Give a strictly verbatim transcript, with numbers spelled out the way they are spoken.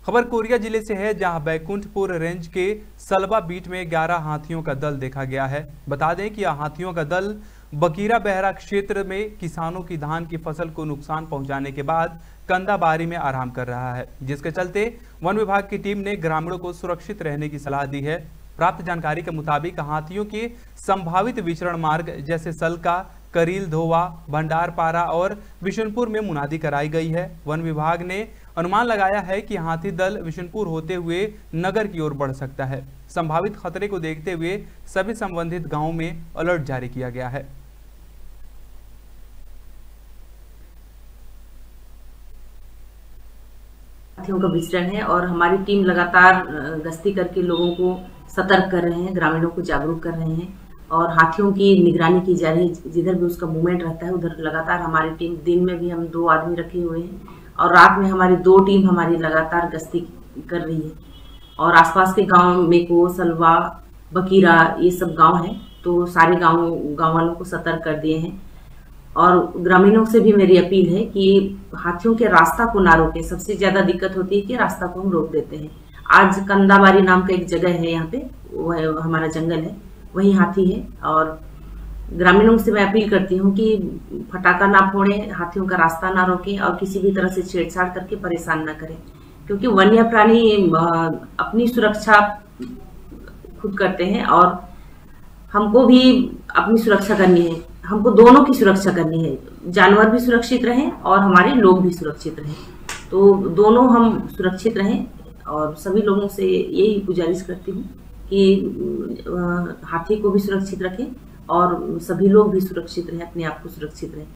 खबर कोरिया जिले से है, जहां बैकुंठपुर रेंज के सलबा बीट में ग्यारह हाथियों का दल देखा गया है। बता दें कि यह हाथियों का दल बकीरा बहरा क्षेत्र में किसानों की धान की फसल को नुकसान पहुंचाने के बाद कंदाबारी में आराम कर रहा है, जिसके चलते वन विभाग की टीम ने ग्रामीणों को सुरक्षित रहने की सलाह दी है। प्राप्त जानकारी के मुताबिक हाथियों के संभावित विचरण मार्ग जैसे सलका, करील, धोवा, भंडारपारा और बिशुनपुर में मुनादी कराई गई है। वन विभाग ने अनुमान लगाया है कि हाथी दल बिशुनपुर होते हुए नगर की ओर बढ़ सकता है। संभावित खतरे को देखते हुए सभी संबंधित गांवों में अलर्ट जारी किया गया है। हाथियों का विचरण है और हमारी टीम लगातार गश्ती करके लोगों को सतर्क कर रहे हैं, ग्रामीणों को जागरूक कर रहे हैं और हाथियों की निगरानी की जा रही है। जिधर भी उसका मूवमेंट रहता है उधर लगातार हमारी टीम, दिन में भी हम दो आदमी रखे हुए हैं और रात में हमारी दो टीम हमारी लगातार गश्ती कर रही है। और आसपास के गांव मेको, सलवा, बकीरा ये सब गांव हैं, तो सारे गांव गांव वालों को सतर्क कर दिए हैं। और ग्रामीणों से भी मेरी अपील है कि हाथियों के रास्ता को ना रोके। सबसे ज्यादा दिक्कत होती है कि रास्ता को हम रोक देते हैं। आज कंदाबारी नाम का एक जगह है, यहाँ पे वह हमारा जंगल है, वही हाथी है। और ग्रामीणों से मैं अपील करती हूँ कि फटाका ना फोड़ें, हाथियों का रास्ता ना रोकें और किसी भी तरह से छेड़छाड़ करके परेशान ना करें, क्योंकि वन्य प्राणी अपनी सुरक्षा खुद करते हैं और हमको भी अपनी सुरक्षा करनी है। हमको दोनों की सुरक्षा करनी है, जानवर भी सुरक्षित रहें और हमारे लोग भी सुरक्षित रहें। तो दोनों हम सुरक्षित रहें और सभी लोगों से यही गुजारिश करती हूँ कि हाथी को भी सुरक्षित रखें और सभी लोग भी सुरक्षित रहें, अपने आप को सुरक्षित रहें।